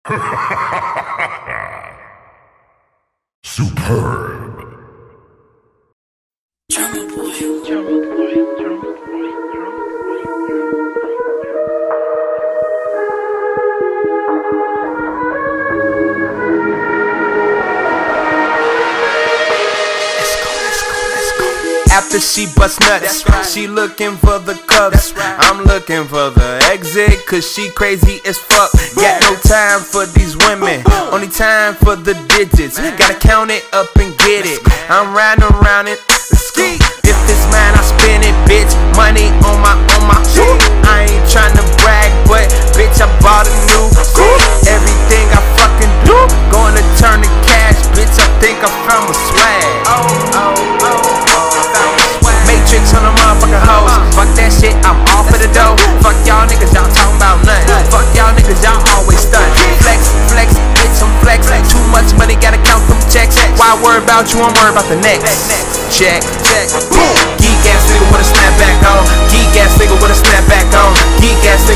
Superb. After she bust nuts, she looking for the cups. I'm looking for the exit, cause she crazy as fuck. Got no time for these women, only time for the digits. Gotta count it up and get it. I'm riding around it, ski. If it's mine, I spend it, bitch. Money on my I ain't tryna brag, but bitch, I bought a new coupe. Everything I fucking do, gonna turn to cash, bitch. I think I found my swag. Matrix on the motherfucking hoes. Fuck that shit, I'm off of the dough. Fuck y'all niggas, y'all talking about nothing. Fuck y'all niggas, y'all always stunt. Flex, flex, bitch, I'm flex. Too much money, gotta count them checks. Why worry about you, I'm worried about the next. Check, check, boom. Geek ass nigga with a snapback on. Geek ass nigga with a snapback on. Geek ass